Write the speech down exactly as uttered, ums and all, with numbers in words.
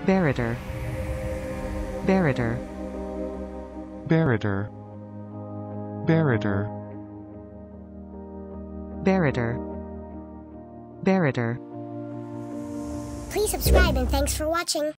barretter, barretter, barretter, barretter, barretter, barretter. Please subscribe and thanks for watching.